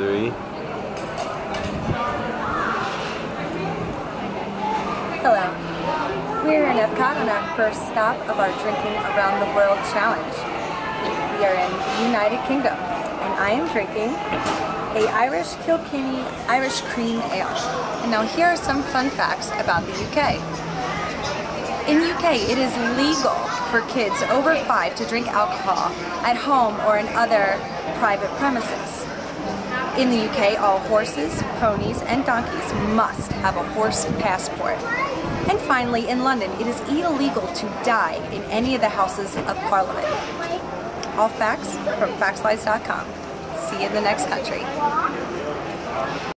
3. Hello. We're in Epcot on our first stop of our Drinking Around the World Challenge. We are in the United Kingdom, and I am drinking a Irish Kilkenny Irish Cream Ale. And now here are some fun facts about the UK. In the UK, it is legal for kids over 5 to drink alcohol at home or in other private premises. In the UK, all horses, ponies, and donkeys must have a horse passport. And finally, in London, it is illegal to die in any of the Houses of Parliament. All facts from factslides.com. See you in the next country.